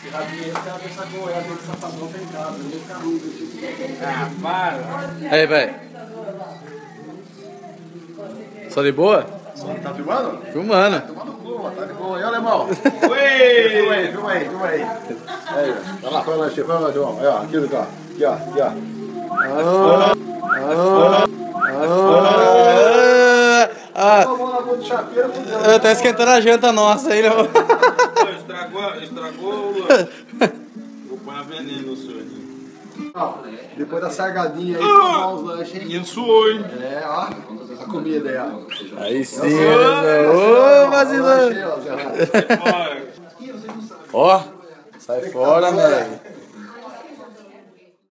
Essa goiaba desse safadão tá em casa, eu vou ficar ruim. Ah, para! Aí, velho. Só de boa? Tá filmando? Filmando. Tomando cu, tá de boa aí, alemão. Ui! Filma aí. Aí, vai lá, vai lá, João. Aí, ó, aqui, ó. Tá esquentando a janta nossa aí, não. Estragou o vou pôr veneno no senhor. Depois da sargadinha aí, tomar os lanches, hein? Ensuou, hein? É, ó, a comida aí, ó. Aí sim, ô, vacilão. Ó, sai fora, velho.